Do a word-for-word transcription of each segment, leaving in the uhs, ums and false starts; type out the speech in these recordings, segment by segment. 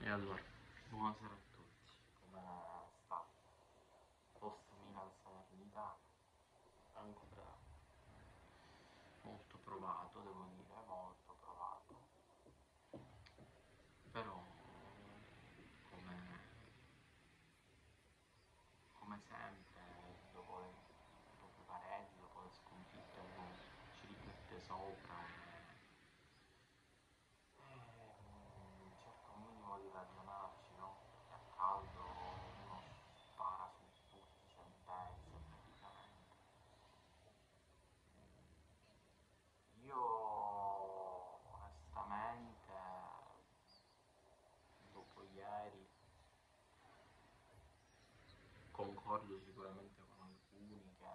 E allora, buonasera a tutti, come sta? Post Milan Salernitana, ancora molto provato, devo dire, molto provato, però come, come sempre, dopo le, dopo i pareggi, dopo le sconfitte, uno ci riflette sopra e, e cerca un minimo di ragionarci, no? E a caldo uno spara su tutti, sentenze praticamente. Io onestamente, dopo ieri, concordo sicuramente con alcuni che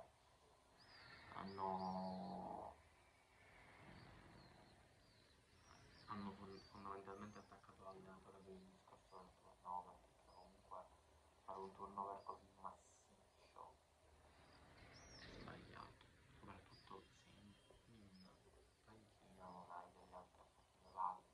hanno, hanno fondamentalmente attaccato l'allenatore per il discorso del turnover, perché comunque fare un turnover così massiccio è sbagliato, soprattutto se in, in panchina non hai delle alternative valide.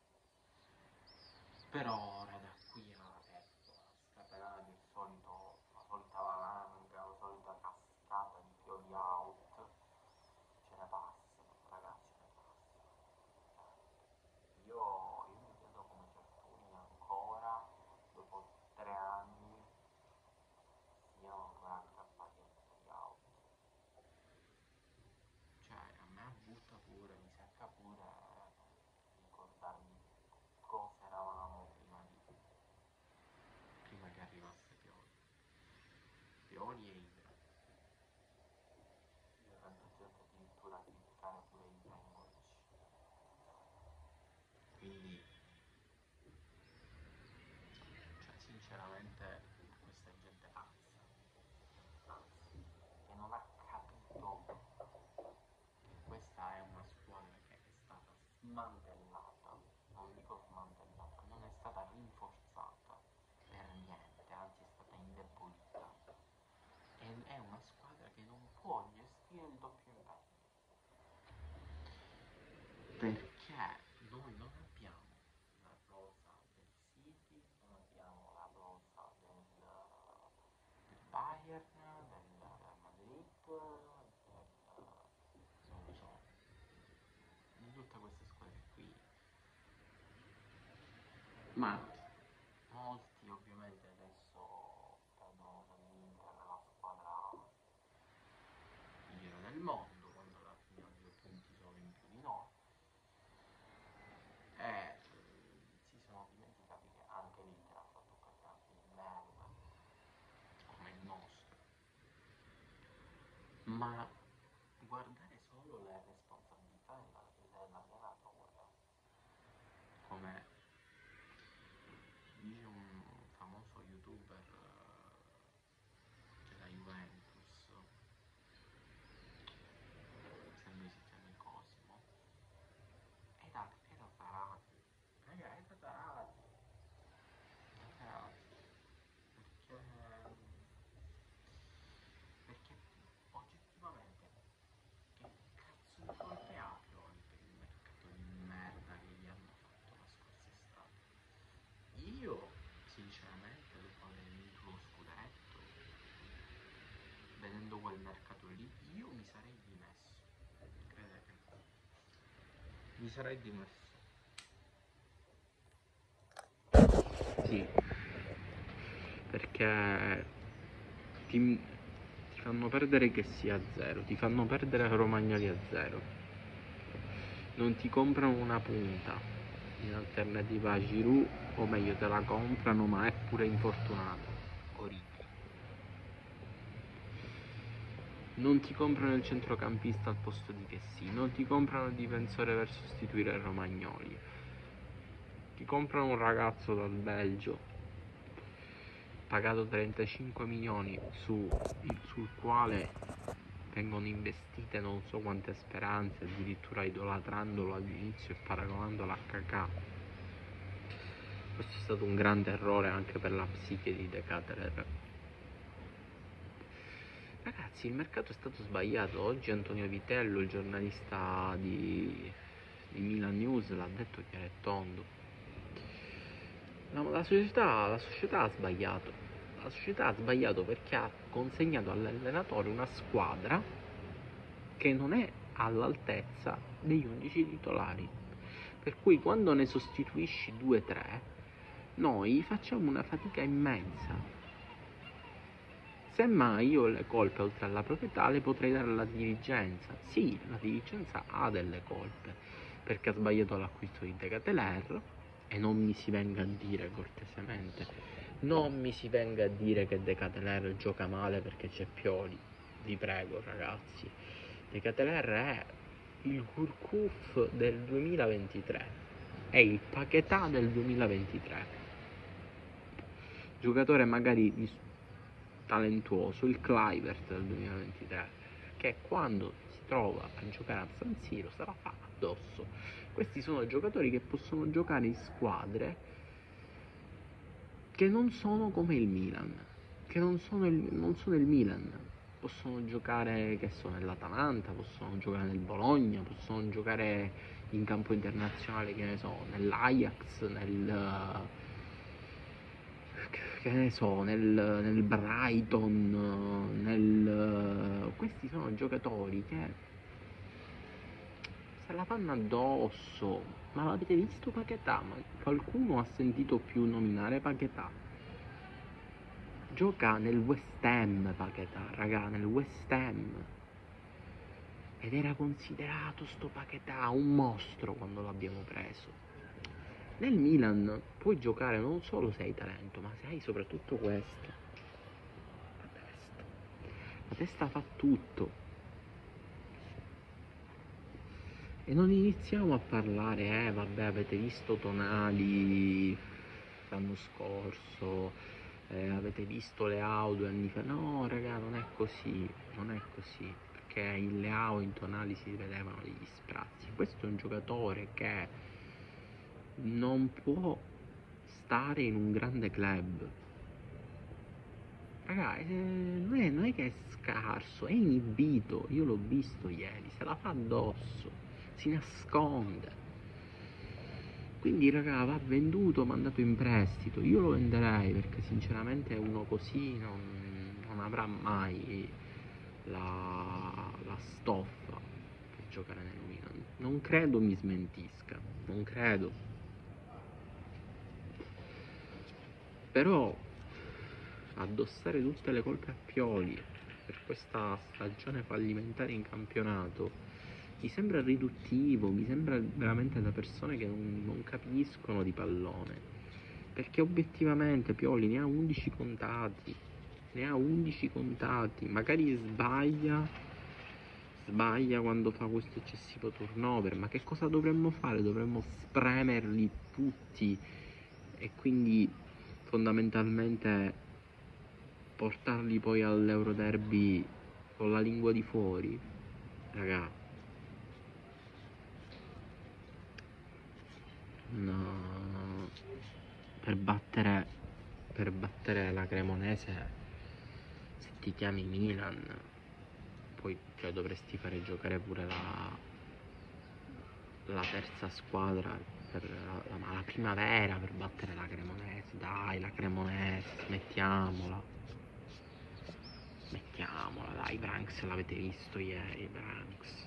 Però ora da qui a Peppo a scatenare il solito, la solita valanga, la solita cascata di piodi out, ce ne passano, ragazzi, ce ne passano. Io, io mi chiedo come certuni ancora, dopo tre anni, siano ancora aggrappati al piodi out. Cioè, a me butta pure, mi secca pure ricordarmi cosa eravamo prima di prima che arrivasse Pioli. Pioli e Ibra. Io sento gente addirittura criticare pure Ibrahimovic. Quindi, cioè, sinceramente, questa è gente pazza. Pazza. Che non ha capito che questa è una squadra che è stata smantellata. Non dico smantellata, non è stata rinforzata per niente, anzi è stata indebolita. E è una squadra che non può gestire il doppio impegno. Perché noi non abbiamo la rosa del City, non abbiamo la rosa del, del Bayern, del Real Madrid, del, non lo so, di tutte queste squadre qui. Ma molti ovviamente adesso vedono nell'Inter la squadra migliore del mondo, quando alla fine ha due punti solo in più di noi. E eh, si sono dimenticati che anche l'Inter ha fatto un campionato di merda come il nostro. Ma guardare solo le responsabilità dell'allenatore, come dice un famoso youtuber della Juventus, se lui si chiama Cosimo, è da, è da tarati, raga, è da tarati, da tarati, perché, perché oggettivamente che cazzo di colpe ha Pioli per il mercato di merda che gli hanno fatto la scorsa estate? Io, sinceramente, dopo aver vinto lo scudetto, vedendo quel mercato lì, io mi sarei dimesso. Credetemi. Mi sarei dimesso. Sì, perché ti, ti fanno perdere che sia a zero, ti fanno perdere Romagnoli a zero. Non ti comprano una punta in alternativa a Giroud, o meglio te la comprano ma è pure infortunato. Origi. Non ti comprano il centrocampista al posto di Chessy, non ti comprano il difensore per sostituire Romagnoli, ti comprano un ragazzo dal Belgio pagato trentacinque milioni su, sul quale vengono investite non so quante speranze, addirittura idolatrandolo all'inizio e paragonandolo a Kakà. Questo è stato un grande errore anche per la psiche di De Ketelaere. Ragazzi, il mercato è stato sbagliato. Oggi Antonio Vitello, il giornalista di, di Milan News, l'ha detto chiaro e tondo. la società, la società ha sbagliato. La società ha sbagliato perché ha consegnato all'allenatore una squadra che non è all'altezza degli undici titolari. Per cui quando ne sostituisci due tre, noi facciamo una fatica immensa. Semmai io le colpe, oltre alla proprietà, le potrei dare alla dirigenza. Sì, la dirigenza ha delle colpe, perché ha sbagliato l'acquisto di De Ketelaere, e non mi si venga a dire cortesemente, non mi si venga a dire che De Ketelaere gioca male perché c'è Pioli. Vi prego, ragazzi. De Ketelaere è il Gourcuff del duemilaventitré, è il Paquetá del duemilaventitré. Giocatore magari talentuoso, il Kluivert del duemilaventitré, che quando si trova a giocare a San Siro se la fa addosso. Questi sono giocatori che possono giocare in squadre che non sono come il Milan, che non sono il, non sono il Milan. Possono giocare, che so, nell'Atalanta, possono giocare nel Bologna, possono giocare in campo internazionale, che ne so, nell'Ajax, nel, che ne so, nel, nel Brighton, nel... questi sono giocatori che se la fanno addosso. Ma l'avete visto Paquetá? Ma qualcuno ha sentito più nominare Paquetá? Gioca nel West Ham Paquetá, raga, nel West Ham. Ed era considerato sto Paquetá un mostro quando l'abbiamo preso. Nel Milan puoi giocare non solo se hai talento, ma se hai soprattutto questo. La testa. La testa fa tutto. E non iniziamo a parlare, eh, vabbè, avete visto Tonali l'anno scorso, eh, avete visto Leao due anni fa. No, raga, non è così, non è così, perché in Leao, in Tonali si vedevano degli sprazzi. Questo è un giocatore che non può stare in un grande club. Raga, eh, non, è, non è che è scarso, è inibito. Io l'ho visto ieri, se la fa addosso, si nasconde. Quindi raga, va venduto, mandato in prestito. Io lo venderei perché sinceramente uno così non, non avrà mai la, la stoffa per giocare nel Milan. Non credo mi smentisca, non credo. Però addossare tutte le colpe a Pioli per questa stagione fallimentare in campionato mi sembra riduttivo, mi sembra veramente da persone che non, non capiscono di pallone, perché obiettivamente Pioli ne ha undici contati, ne ha undici contati, magari sbaglia, sbaglia quando fa questo eccessivo turnover, ma che cosa dovremmo fare? Dovremmo spremerli tutti e quindi fondamentalmente portarli poi all'Euro Derby con la lingua di fuori, raga. No, per battere per battere la Cremonese, se ti chiami Milan, poi cioè, dovresti fare giocare pure la la terza squadra per la, la, la primavera per battere la Cremonese. Dai, la Cremonese, mettiamola. Mettiamola, dai, Branks l'avete visto ieri, Branks.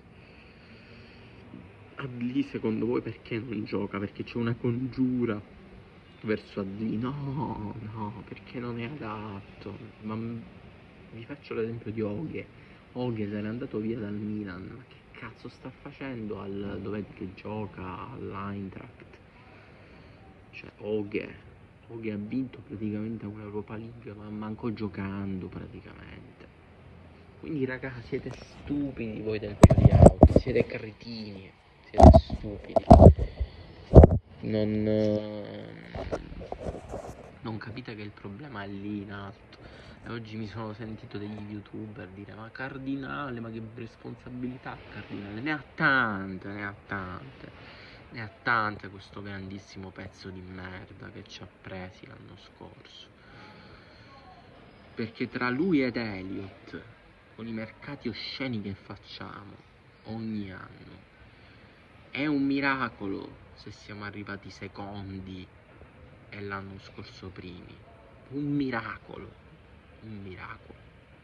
Adli, secondo voi perché non gioca? Perché c'è una congiura verso Adli? No, no, perché non è adatto. Ma vi faccio l'esempio di Oghe. Oghe se n'è andato via dal Milan. Ma che cazzo sta facendo al dov'è che gioca? All'Eintracht. Cioè, Oghe. Oghe ha vinto praticamente un'Europa League, ma manco giocando praticamente. Quindi raga, siete stupidi voi del Pioli Out, siete cretini, siete stupidi. Non, non capite che il problema è lì in alto. E oggi mi sono sentito degli youtuber dire: ma Cardinale, ma che responsabilità Cardinale? Ne ha tante, ne ha tante, ne ha tante questo grandissimo pezzo di merda che ci ha presi l'anno scorso. Perché tra lui ed Elliott, con i mercati osceni che facciamo ogni anno, è un miracolo se siamo arrivati secondi e l'anno scorso primi. Un miracolo, un miracolo.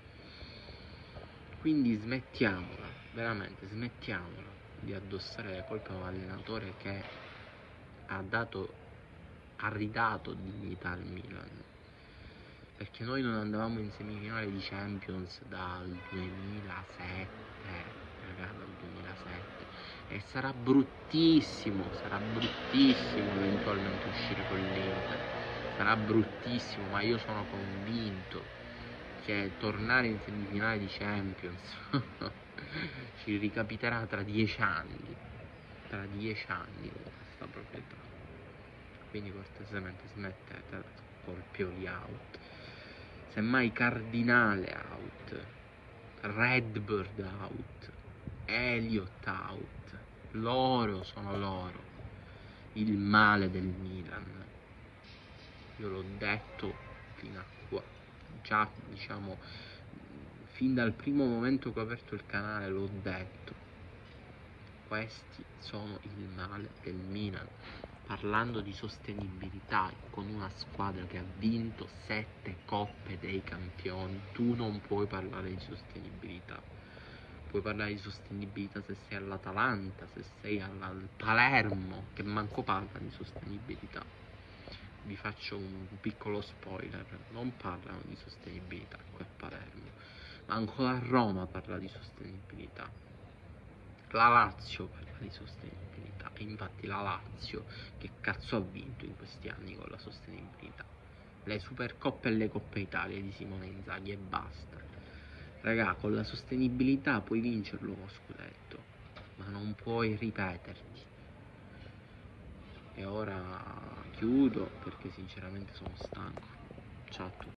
Quindi smettiamola, veramente smettiamola di addossare le colpe a un allenatore che ha dato, ha ridato dignità al Milan, perché noi non andavamo in semifinale di Champions dal duemilasette, raga, dal duemilasette, e sarà bruttissimo, sarà bruttissimo eventualmente uscire con l'Inter, sarà bruttissimo, ma io sono convinto che tornare in semifinale di Champions ci ricapiterà tra dieci anni, tra dieci anni con questa proprietà. Quindi cortesemente smettete col Pioli out, semmai Cardinale out, Redbird out, Elliott out, loro sono loro il male del Milan. Io l'ho detto fino a qua, già diciamo fin dal primo momento che ho aperto il canale l'ho detto, questi sono il male del Milan. Parlando di sostenibilità, con una squadra che ha vinto sette coppe dei campioni, tu non puoi parlare di sostenibilità. Puoi parlare di sostenibilità se sei all'Atalanta, se sei al Palermo, che manco parla di sostenibilità. Vi faccio un piccolo spoiler, non parlano di sostenibilità qui a Palermo, ma ancora a Roma parla di sostenibilità. La Lazio parla di sostenibilità, e infatti la Lazio che cazzo ha vinto in questi anni con la sostenibilità? Le Supercoppe e le Coppe Italia di Simone Inzaghi e basta. Raga, con la sostenibilità puoi vincerlo uno scudetto, ma non puoi ripeterti. E ora chiudo perché sinceramente sono stanco. Ciao a tutti.